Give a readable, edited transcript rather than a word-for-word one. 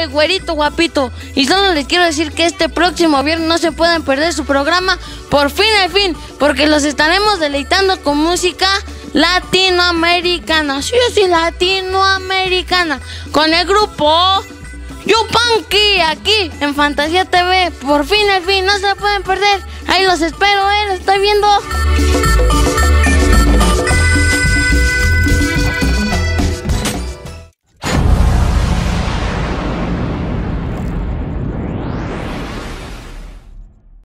güerito guapito. Y solo les quiero decir que este próximo viernes no se pueden perder su programa Por Fin al Fin, porque los estaremos deleitando con música latinoamericana. Sí, latinoamericana. Con el grupo Yupanqui, aquí en Fantasía TV. Por Fin al Fin, no se pueden perder. Ahí los espero, los estoy viendo.